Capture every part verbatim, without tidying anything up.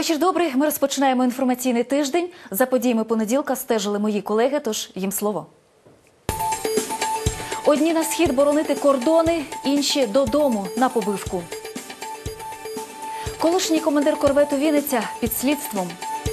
Вечір добрий. Ми розпочинаємо інформаційний тиждень. За подіями понеділка стежили мої колеги, тож їм слово. Одні на схід боронити кордони, інші додому на побивку. Колишній командир корвету «Вінниця» під слідством.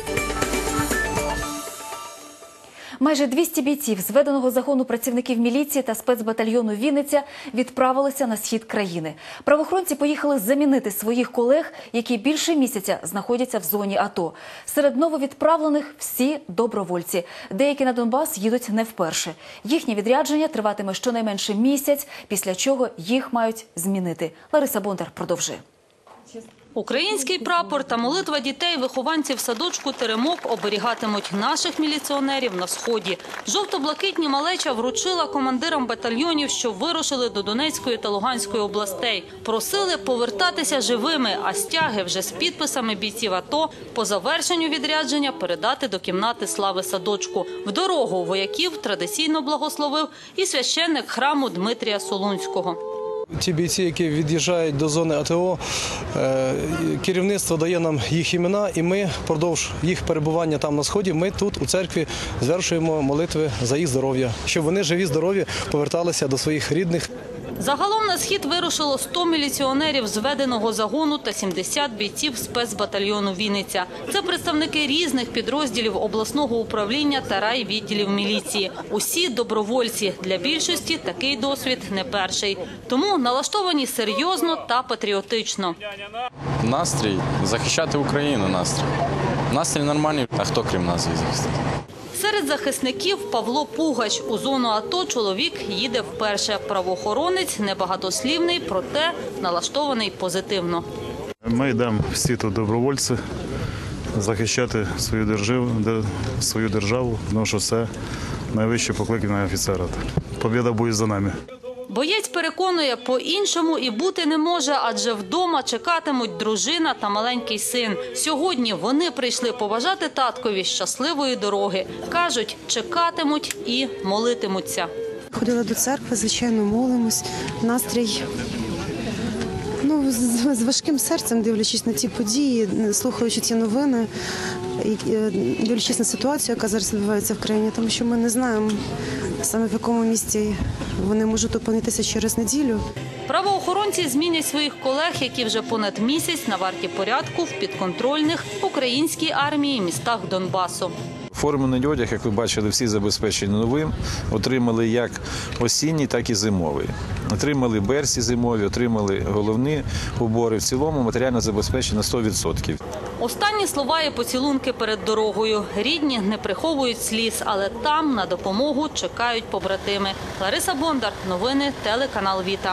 Майже двісті бійців зведеного загону працівників міліції та спецбатальйону «Вінниця» відправилися на схід країни. Правоохоронці поїхали замінити своїх колег, які більше місяця знаходяться в зоні АТО. Серед нововідправлених всі добровольці. Деякі на Донбас їдуть не вперше. Їхнє відрядження триватиме щонайменше місяць, після чого їх мають змінити. Лариса Бондар продовжує. Український прапор та молитва дітей-вихованців садочку «Теремок» оберігатимуть наших міліціонерів на Сході. Жовто-блакитні малеча вручила командирам батальйонів, що вирушили до Донецької та Луганської областей. Просили повертатися живими, а стяги вже з підписами бійців АТО по завершенню відрядження передати до кімнати слави садочку. В дорогу вояків традиційно благословив і священник храму Дмитрія Солунського. Ті бійці, які від'їжджають до зони АТО, керівництво дає нам їх імена, і ми впродовж їх перебування там на Сході, ми тут у церкві звершуємо молитви за їх здоров'я, щоб вони живі, здорові поверталися до своїх рідних. Загалом на схід вирушило сто міліціонерів зведеного загону та сімдесят бійців спецбатальйону «Вінниця». Це представники різних підрозділів обласного управління та райвідділів міліції. Усі добровольці. Для більшості такий досвід не перший. Тому налаштовані серйозно та патріотично. Настрій – захищати Україну настрій. Настрій нормальний, а хто крім нас звісно. Серед захисників Павло Пугач. У зону АТО чоловік їде вперше. Правоохоронець небагатослівний, проте налаштований позитивно. Ми йдемо всі тут добровольці захищати свою державу, свою державу, тому що це найвище покликання офіцера. Побєда буде за нами. Боєць переконує, по-іншому і бути не може, адже вдома чекатимуть дружина та маленький син. Сьогодні вони прийшли побажати таткові щасливої дороги. Кажуть, чекатимуть і молитимуться. Ходила до церкви, звичайно, молимось. Настрій ну, з, з важким серцем, дивлячись на ті події, слухаючи ті новини, дивлячись на ситуацію, яка зараз відбувається в країні, тому що ми не знаємо саме в якому місці вони можуть опинитися через неділю. Правоохоронці змінять своїх колег, які вже понад місяць на варті порядку в підконтрольних українській армії містах Донбасу. Формений одяг, як ви бачили, всі забезпечені новим. Отримали як осінній, так і зимовий. Отримали берці зимові, отримали головні убори. В цілому матеріально забезпечені на сто відсотків. Останні слова і поцілунки перед дорогою. Рідні не приховують сліз, але там на допомогу чекають побратими. Лариса Бондар, новини, телеканал «Віта».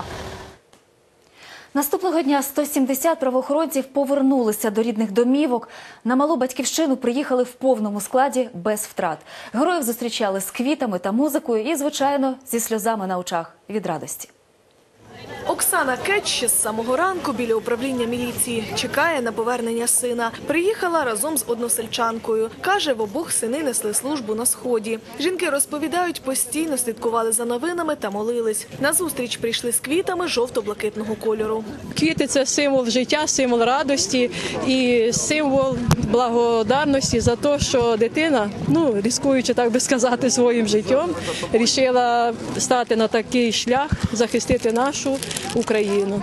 Наступного дня сто сімдесят правоохоронців повернулися до рідних домівок. На малу батьківщину приїхали в повному складі без втрат. Героїв зустрічали з квітами та музикою і, звичайно, зі сльозами на очах від радості. Оксана Кетч ще з самого ранку біля управління міліції чекає на повернення сина. Приїхала разом з односельчанкою. Каже, в обох сини несли службу на Сході. Жінки розповідають, постійно слідкували за новинами та молились. На зустріч прийшли з квітами жовто-блакитного кольору. Квіти – це символ життя, символ радості і символ благодарності за те, що дитина, ну, ризикуючи, так би сказати, своїм життям, вирішила стати на такий шлях, захистити нашу Україну.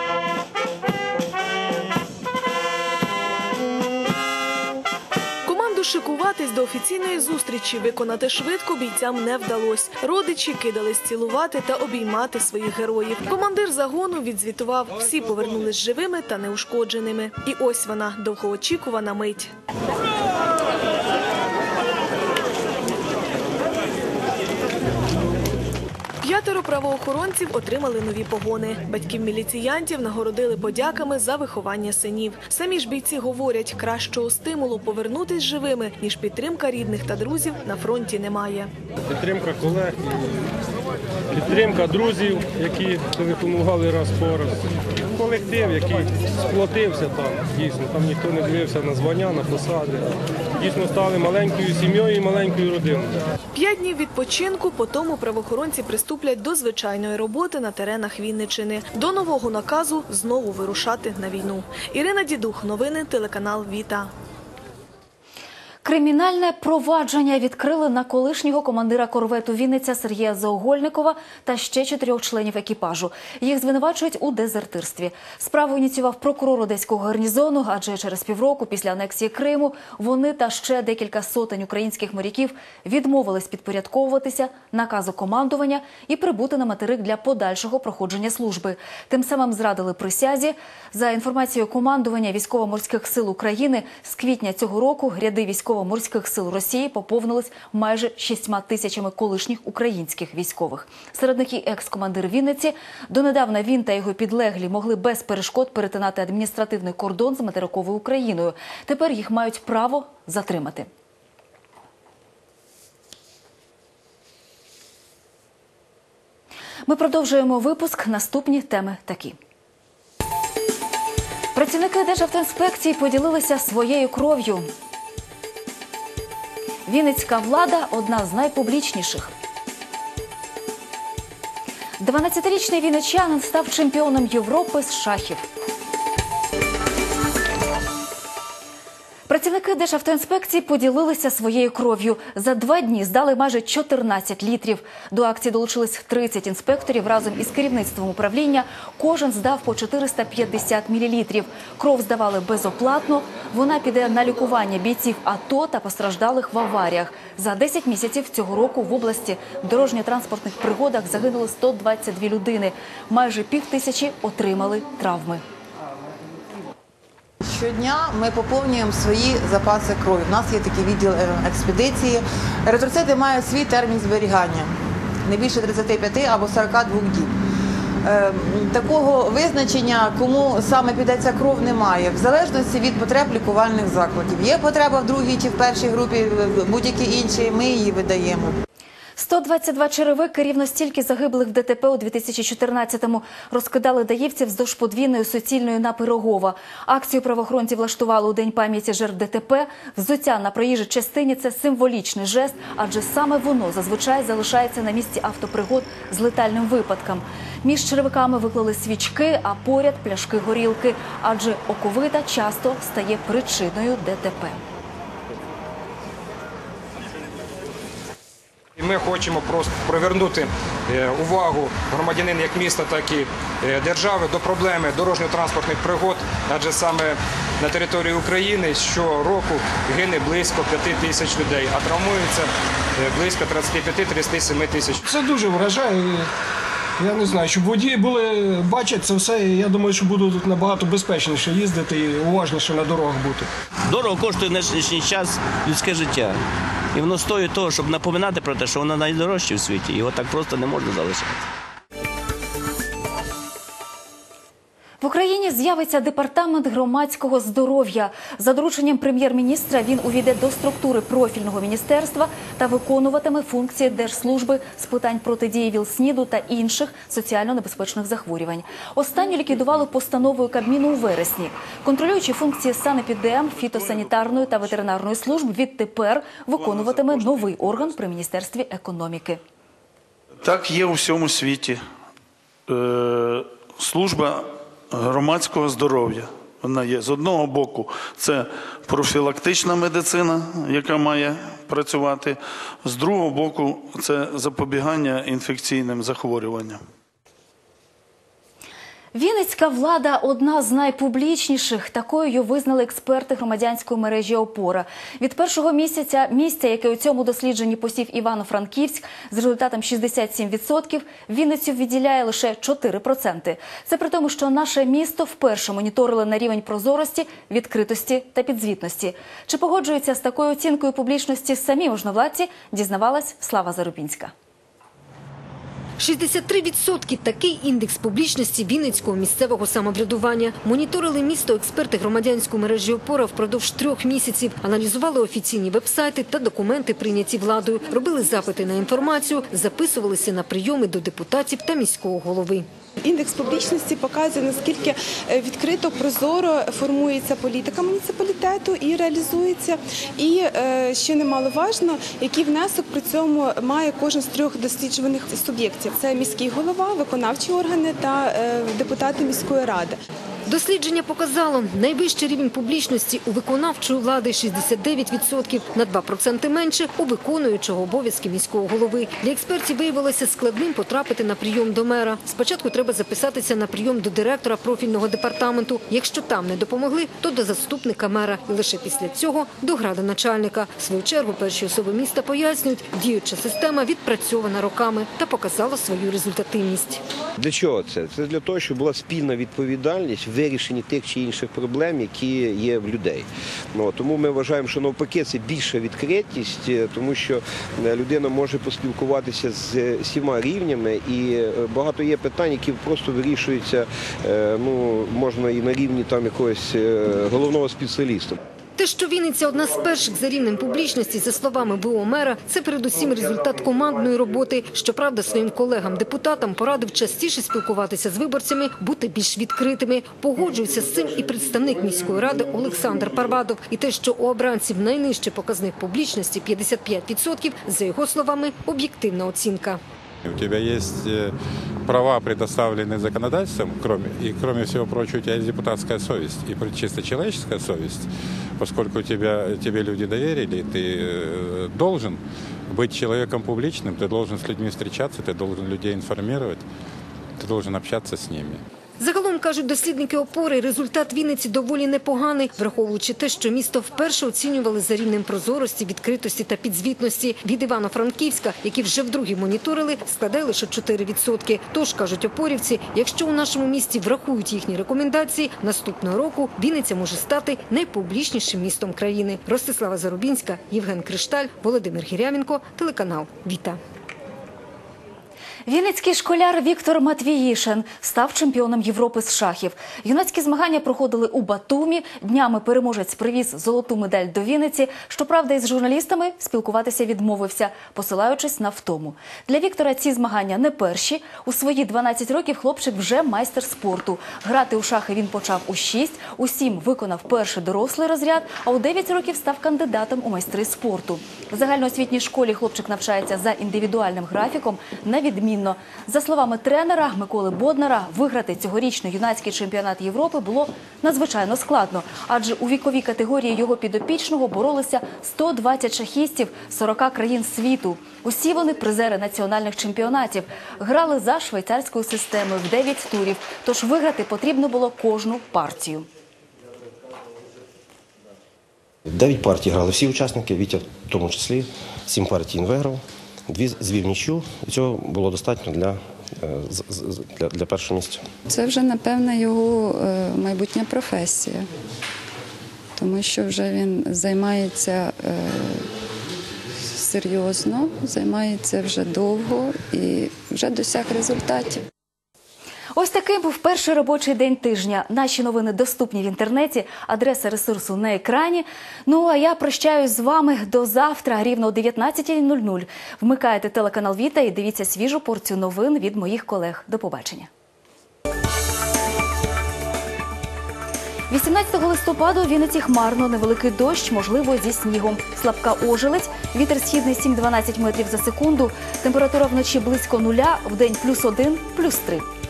Команду шикуватись до офіційної зустрічі виконати швидко бійцям не вдалося. Родичі кидались цілувати та обіймати своїх героїв. Командир загону відзвітував, всі повернулись живими та неушкодженими. І ось вона, довгоочікувана мить. П'ятеро правоохоронців отримали нові погони. Батьків міліціянтів нагородили подяками за виховання синів. Самі ж бійці говорять, кращого стимулу повернутись живими, ніж підтримка рідних та друзів на фронті немає. Підтримка колег, підтримка друзів, які допомагали раз по раз. Колектив, який сплотився там, дійсно, там ніхто не дивився на звання, на посади. Дійсно стали маленькою сім'єю і маленькою родиною. П'ять днів відпочинку, по тому правоохоронці приступлять до звичайної роботи на теренах Вінниччини. До нового наказу знову вирушати на війну. Ірина Дідух, новини, телеканал «Віта». Кримінальне провадження відкрили на колишнього командира корвету «Вінниця» Сергія Заогольникова та ще чотирьох членів екіпажу. Їх звинувачують у дезертирстві. Справу ініціював прокурор Одеського гарнізону, адже через півроку після анексії Криму вони та ще декілька сотень українських моряків відмовились підпорядковуватися наказу командування і прибути на материк для подальшого проходження служби. Тим самим зрадили присязі. За інформацією командування Військово-морських сил України, з квітня цього року ряди військово Військово-морських сил Росії поповнились майже шістьма тисячами колишніх українських військових. Серед них і екс-командир Вінниці. Донедавна він та його підлеглі могли без перешкод перетинати адміністративний кордон з материковою Україною. Тепер їх мають право затримати. Ми продовжуємо випуск. Наступні теми такі. Працівники Державтоінспекції поділилися своєю кров'ю. Вінницька влада – одна з найпублічніших. дванадцятирічний вінничанин став чемпіоном Європи з шахів. Працівники Державтоінспекції поділилися своєю кров'ю. За два дні здали майже чотирнадцять літрів. До акції долучились тридцять інспекторів разом із керівництвом управління. Кожен здав по чотириста п'ятдесят мілілітрів. Кров здавали безоплатно. Вона піде на лікування бійців АТО та постраждалих в аваріях. За десять місяців цього року в області в дорожньо-транспортних пригодах загинули сто двадцять дві людини. Майже півтисячі отримали травми. Щодня ми поповнюємо свої запаси крові. У нас є такий відділ експедиції. Еритроцити мають свій термін зберігання – не більше тридцяти п'яти або сорока двох діб. Такого визначення, кому саме піде ця кров, немає. В залежності від потреб лікувальних закладів. Є потреба в другій чи в першій групі, будь-які інші, ми її видаємо. сто двадцять два черевики, рівно стільки загиблих в ДТП у дві тисячі чотирнадцятому, розкидали даївці вздовж подвійної суцільної на Пирогова. Акцію правоохоронці влаштували у День пам'яті жертв ДТП. Взуття на проїжджій частині – це символічний жест, адже саме воно зазвичай залишається на місці автопригод з летальним випадком. Між черевиками виклали свічки, а поряд – пляшки горілки, адже оковита часто стає причиною ДТП. Ми хочемо просто привернути увагу громадянин як міста, так і держави до проблеми дорожньо-транспортних пригод, адже саме на території України щороку гине близько п'яти тисяч людей, а травмується близько тридцять п'ять - тридцять сім тисяч. Це дуже вражає. Я не знаю, щоб водії були, бачать це все, і я думаю, що будуть набагато безпечніше їздити і уважніше на дорогах бути. Дорого коштує на нинішній час людське життя. І воно стоїть того, щоб напоминати про те, що воно найдорожче в світі. Його так просто не можна залишати. В Україні з'явиться департамент громадського здоров'я. За дорученням прем'єр-міністра він увійде до структури профільного міністерства та виконуватиме функції Держслужби з питань протидії ВІЛ-СНІДу та інших соціально небезпечних захворювань. Останню ліквідували постановою Кабміну у вересні. Контролюючи функції санепідем, фітосанітарної та ветеринарної служб відтепер виконуватиме новий орган при Міністерстві економіки. Так є у всьому світі. Е, служба громадського здоров'я. Вона є. З одного боку, це профілактична медицина, яка має працювати. З другого боку, це запобігання інфекційним захворюванням. Вінницька влада – одна з найпублічніших. Такою визнали експерти громадянської мережі «Опора». Від першого місяця місця, яке у цьому дослідженні посів Івано-Франківськ, з результатом шістдесят сім відсотків, Вінницю відділяє лише чотири відсотки. Це при тому, що наше місто вперше моніторили на рівень прозорості, відкритості та підзвітності. Чи погоджуються з такою оцінкою публічності самі можновладці, дізнавалась Слава Зарубінська. шістдесят три відсотки – такий індекс публічності Вінницького місцевого самоврядування. Моніторили місто експерти громадянської мережі «Опора» впродовж трьох місяців. Аналізували офіційні вебсайти та документи, прийняті владою. Робили запити на інформацію, записувалися на прийоми до депутатів та міського голови. Індекс публічності показує, наскільки відкрито, прозоро формується політика муніципалітету і реалізується. І, що немаловажно, який внесок при цьому має кожен з трьох досліджуваних суб'єктів. Це міський голова, виконавчі органи та депутати міської ради. Дослідження показало, найвищий рівень публічності у виконавчої влади – шістдесят дев'ять відсотків, на два проценти менше у виконуючого обов'язки міського голови. Для експертів виявилося складним потрапити на прийом до мера. Спочатку треба записатися на прийом до директора профільного департаменту. Якщо там не допомогли, то до заступника мера. І лише після цього до градоначальника. В свою чергу перші особи міста пояснюють, діюча система відпрацьована роками та показала свою результативність. Для чого це? Це для того, щоб була спільна відповідальність в вирішенні тих чи інших проблем, які є в людей. Ну, тому ми вважаємо, що навпаки це більша відкритість, тому що людина може поспілкуватися з всіма рівнями і багато є питань, які просто вирішуються, ну, можна і на рівні там якогось головного спеціаліста. Те, що Вінниця одна з перших за рівнем публічності, за словами б о мера, це передусім результат командної роботи. Щоправда, своїм колегам-депутатам порадив частіше спілкуватися з виборцями, бути більш відкритими. Погоджується з цим і представник міської ради Олександр Парвадов. І те, що у обранців найнижчий показник публічності – п'ятдесят п'ять відсотків, за його словами, об'єктивна оцінка. У тебя есть права, предоставленные законодательством, кроме, и, кроме всего прочего, у тебя есть депутатская совесть и чисто человеческая совесть, поскольку тебя, тебе люди доверили, ты должен быть человеком публичным, ты должен с людьми встречаться, ты должен людей информировать, ты должен общаться с ними. Загалом, кажуть дослідники «Опори», результат Вінниці доволі непоганий, враховуючи те, що місто вперше оцінювали за рівнем прозорості, відкритості та підзвітності. Від Івано-Франківська, які вже вдруге моніторили, складає лише чотири відсотки. Тож, кажуть опорівці, якщо у нашому місті врахують їхні рекомендації, наступного року Вінниця може стати найпублічнішим містом країни. Ростислава Зарубінська, Євген Кришталь, Володимир Гірявенко, телеканал «Віта». Вінницький школяр Віктор Матвіїшин став чемпіоном Європи з шахів. Юнацькі змагання проходили у Батумі. Днями переможець привіз золоту медаль до Вінниці. Щоправда, із журналістами спілкуватися відмовився, посилаючись на втому. Для Віктора ці змагання не перші. У свої дванадцять років хлопчик вже майстер спорту. Грати у шахи він почав у шість, у сім виконав перший дорослий розряд, а у дев'ять років став кандидатом у майстри спорту. В загальноосвітній школі хлопчик навчається за індивідуальним графіком на відмінно. За словами тренера Миколи Боднара, виграти цьогорічний юнацький чемпіонат Європи було надзвичайно складно, адже у віковій категорії його підопічного боролися сто двадцять шахістів з сорока країн світу. Усі вони призери національних чемпіонатів. Грали за швейцарською системою в дев'ять турів, тож виграти потрібно було кожну партію. Дев'ять партій грали всі учасники, Вітя в тому числі, сім партій він виграв. Дві звів нічю, і цього було достатньо для, для, для першого місця. Це вже, напевно, його майбутня професія, тому що вже він займається е, серйозно, займається вже довго і вже досяг результатів. Ось такий був перший робочий день тижня. Наші новини доступні в інтернеті, адреса ресурсу на екрані. Ну, а я прощаюсь з вами до завтра, рівно о дев'ятнадцятій нуль нуль. Вмикайте телеканал «Віта» і дивіться свіжу порцію новин від моїх колег. До побачення. вісімнадцятого листопада у Вінниці хмарно, невеликий дощ, можливо, зі снігом. Слабка ожеледь, вітер східний сім-дванадцять метрів за секунду, температура вночі близько нуля, вдень плюс один, плюс три.